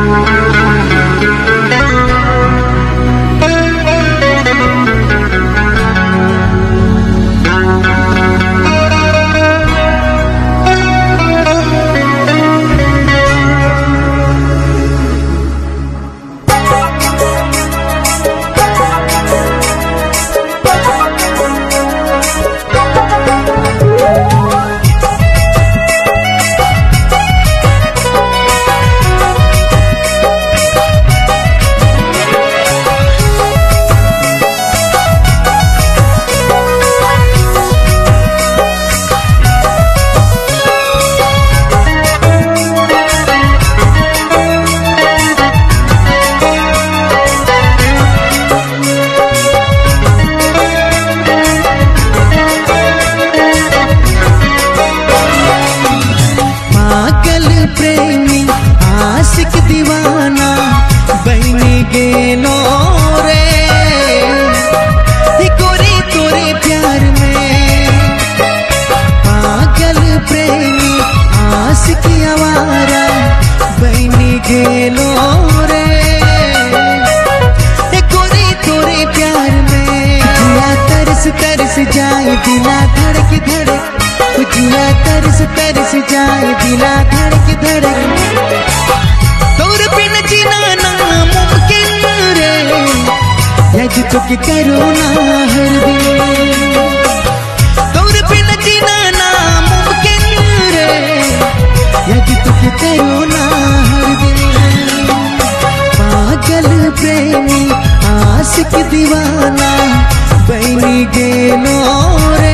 जाए दिला धड़क धड़क, जिया तरस तरस जाए दिला धड़क धड़क। तोर बिन जीना नामुमकिन रे, यज तो कि करो ना हर दिन। तोर बिन जीना नामुमकिन रे, यज तो कि करो ना हर दिन। पागल प्रेमी आशिक दीवाना बनी गेलो रे,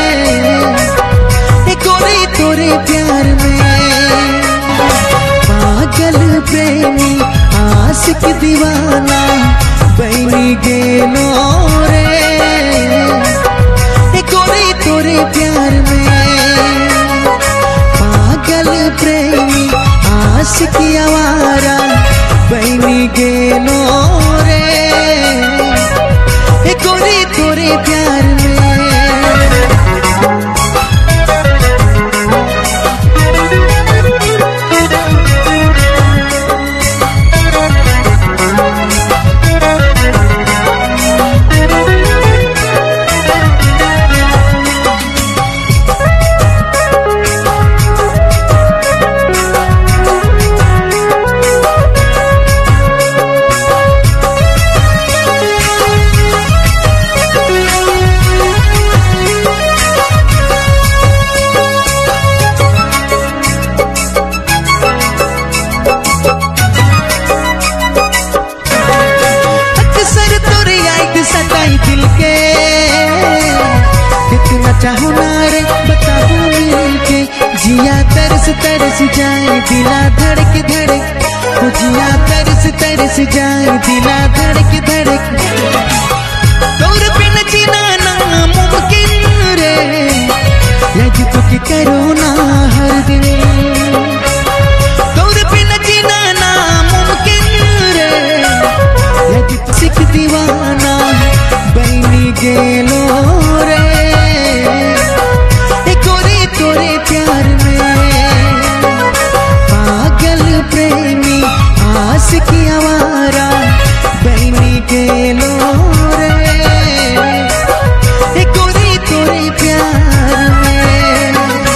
गोरी तोरे प्यार में। पागल प्रेमी आशिक दीवाना बनी गेलो रे, गोरी तोरे प्यार में। पागल प्रेमी आशिक आवारा बनी गेलो रे, गोरी तोरे प्यार में। चाहो ना रे बताओ मिलके, जिया तरस तरस जाए दिला धड़क धड़क। जिया तरस तरस जाए दिला धड़क धड़क। तोर बिन जीना नामुमकिन रे, यज तो कि करो ना हर दिन। तोर बिन जीना नामुमकिन रे, यज तो सिख दीवाना बनी गेलो रे, तोरे प्यार में। पागल प्रेमी आशिक आवारा बनी गेलो रे, गोरी तोरे प्यार में।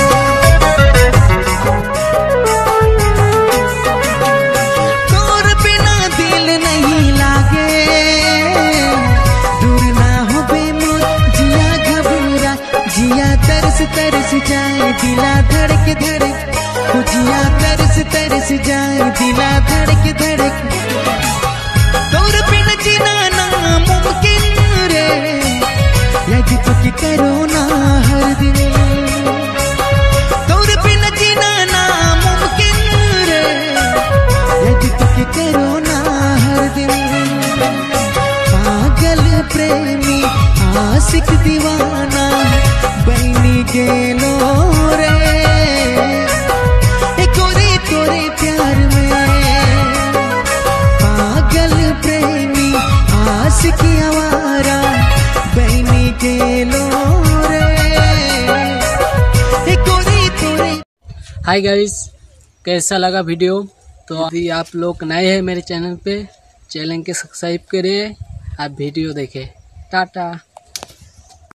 तोर बिना दिल नहीं लागे, दूर ना हो बेमोर जिया घबरा। जिया तरस तरस जाए दिला धड़क धड़क। जिया तरस तरस जाए दिला धड़क धड़क। तोर बिन जीना नामुमकिन रे, यज तो कि करो ना हर दिन। तोर बिन जीना नामुमकिन रे, यज तो कि करो ना हर दिन। पागल प्रेमी आशिक दीवाना बनी गेलो रे, गोरी तोरे प्यार में। पागल प्रेमी आशिक आवारा बनी गेलो रे, गोरी तोरे। हाय गाइस, कैसा लगा वीडियो? तो अभी आप लोग नए हैं मेरे चैनल पे, चैनल के सब्सक्राइब करिए, आप वीडियो देखें। टाटा।